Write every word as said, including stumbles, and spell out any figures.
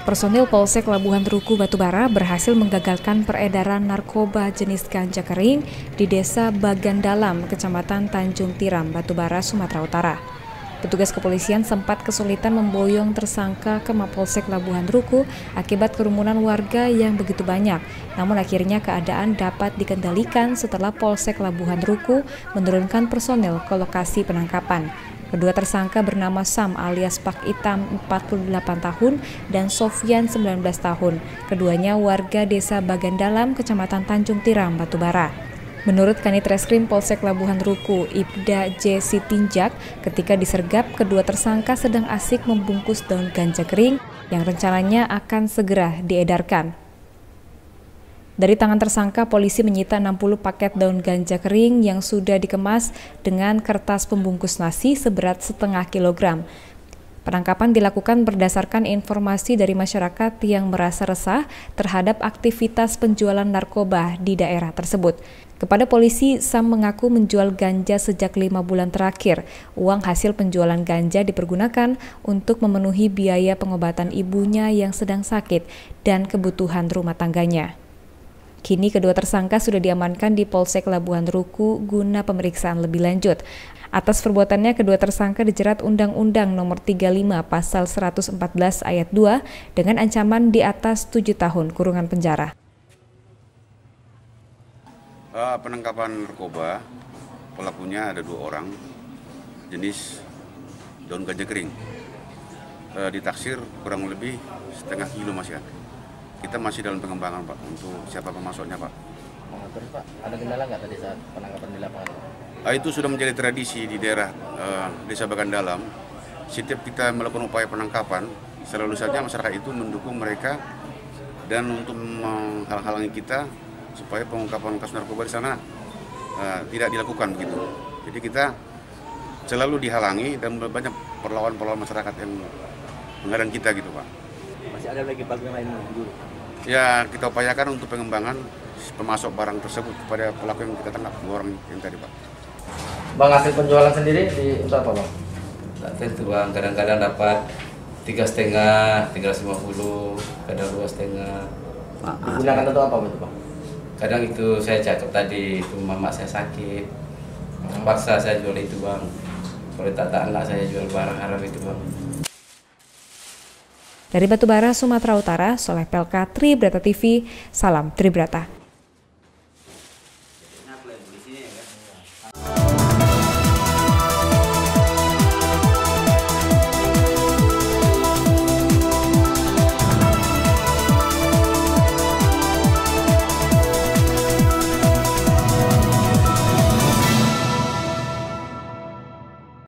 Personil Polsek Labuhan Ruku Batubara berhasil menggagalkan peredaran narkoba jenis ganja kering di Desa Bagandalam, Kecamatan Tanjung Tiram, Batubara, Sumatera Utara. Petugas kepolisian sempat kesulitan memboyong tersangka ke Mapolsek Labuhan Ruku akibat kerumunan warga yang begitu banyak. Namun akhirnya keadaan dapat dikendalikan setelah Polsek Labuhan Ruku menurunkan personel ke lokasi penangkapan. Kedua tersangka bernama Sam alias Pak Itam empat puluh delapan tahun dan Sofyan sembilan belas tahun. Keduanya warga Desa Bagandalam, Kecamatan Tanjung Tiram, Batubara. Menurut Kanit Reskrim Polsek Labuhan Ruku, Ibda J. Sitinjak, ketika disergap, kedua tersangka sedang asik membungkus daun ganja kering yang rencananya akan segera diedarkan. Dari tangan tersangka, polisi menyita enam puluh paket daun ganja kering yang sudah dikemas dengan kertas pembungkus nasi seberat setengah kilogram. Penangkapan dilakukan berdasarkan informasi dari masyarakat yang merasa resah terhadap aktivitas penjualan narkoba di daerah tersebut. Kepada polisi, Sam mengaku menjual ganja sejak lima bulan terakhir. Uang hasil penjualan ganja dipergunakan untuk memenuhi biaya pengobatan ibunya yang sedang sakit dan kebutuhan rumah tangganya. Kini kedua tersangka sudah diamankan di Polsek Labuhan Ruku guna pemeriksaan lebih lanjut. Atas perbuatannya, kedua tersangka dijerat Undang-Undang Nomor tiga puluh lima Pasal seratus empat belas Ayat dua dengan ancaman di atas tujuh tahun kurungan penjara. Uh, penangkapan narkoba, pelakunya ada dua orang, jenis daun ganja kering. Uh, ditaksir kurang lebih setengah kilo masih ada. Kita masih dalam pengembangan, Pak, untuk siapa pemasoknya, Pak. Oh, terus Pak, ada kendala nggak tadi saat penangkapan di lapangan? Uh, itu sudah menjadi tradisi di daerah uh, Desa Bagandalam. Setiap kita melakukan upaya penangkapan, selalu saja masyarakat itu mendukung mereka dan untuk menghalang-halangi kita supaya pengungkapan kasus narkoba di sana uh, tidak dilakukan begitu. Jadi kita selalu dihalangi dan banyak perlawan-perlawan masyarakat yang menghadang kita gitu, Pak. Masih ada lagi bagian lain dulu? Ya, kita upayakan untuk pengembangan pemasok barang tersebut kepada pelaku yang kita tangkap, dua orang yang tadi, Pak. Bang, hasil penjualan sendiri di untuk apa, Bang? Tak tentu, Bang. Kadang-kadang dapat tiga setengah, tiga ratus lima puluh, kadang dua setengah. Digunakan untuk apa betul, Bang? Kadang itu saya cakap tadi, itu mama saya sakit. Terpaksa saya jual itu, Bang. Kalau tak tahan lah saya jual barang haram itu, Bang. Dari Batubara, Sumatera Utara, Soleh Pelka, Tribrata T V, salam Tribrata.